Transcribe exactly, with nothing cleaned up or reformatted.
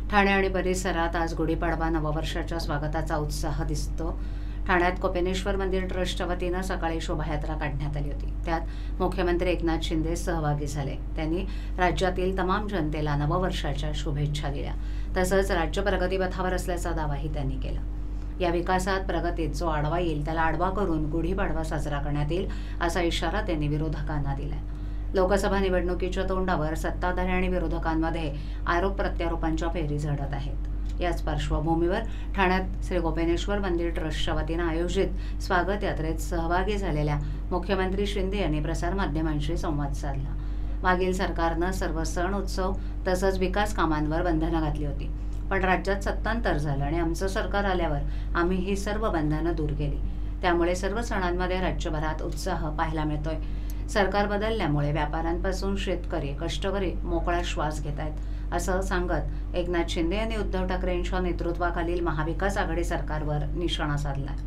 ठाणे आणि परिसरात आज गुढीपाडवा नववर्षाच्या स्वागताचा उत्साह दिसतो। ठाण्यात कोपेनेश्वर मंदिर ट्रस्टच्या वतीनं सकाळी शोभायात्रा काढण्यात आली होती। त्यात मुख्यमंत्री एकनाथ शिंदे सहभागी झाले। त्यांनी राज्यातील तमाम जनतेला नववर्षाच्या शुभेच्छा दिल्या। तसंच राज्य प्रगतीपथावर असल्याचा दावाही त्यांनी केला। या विकासात प्रगतीत जो आडवा येईल त्याला आडवा करून गुढीपाडवा साजरा करण्यात येईल असा इशारा त्यांनी विरोधकांना दिला। लोकसभा निवडणुकीच्या तोंडावर सत्ताधारी आणि विरोधकांमध्ये आरोप प्रत्यारोपांच्या फेरी झडत आहेत। याच पार्श्वभूमीवर ठाण्यात श्री कोपेनेश्वर मंदिर ट्रस्टच्या वतीनं आयोजित स्वागत यात्रेत सहभागी झालेल्या मुख्यमंत्री शिंदे यांनी प्रसारमाध्यमांशी संवाद साधला। मागील सरकारनं सर्व सण उत्सव तसंच विकास कामांवर बंधनं घातली होती, पण राज्यात सत्तांतर झालं आणि आमचं सरकार आल्यावर आम्ही ही सर्व बंधनं दूर केली। त्यामुळे सर्व सणांमध्ये राज्यभरात उत्साह पाहायला मिळतोय। सरकार बदलल्यामुळे व्यापाऱ्यांपासून शेतकरी कष्टकरी मोकळा श्वास घेत आहेत असं सांगत एकनाथ शिंदे यांनी उद्धव ठाकरे यांच्या नेतृत्वाखालील महाविकास आघाडी सरकारवर निशाणा साधला।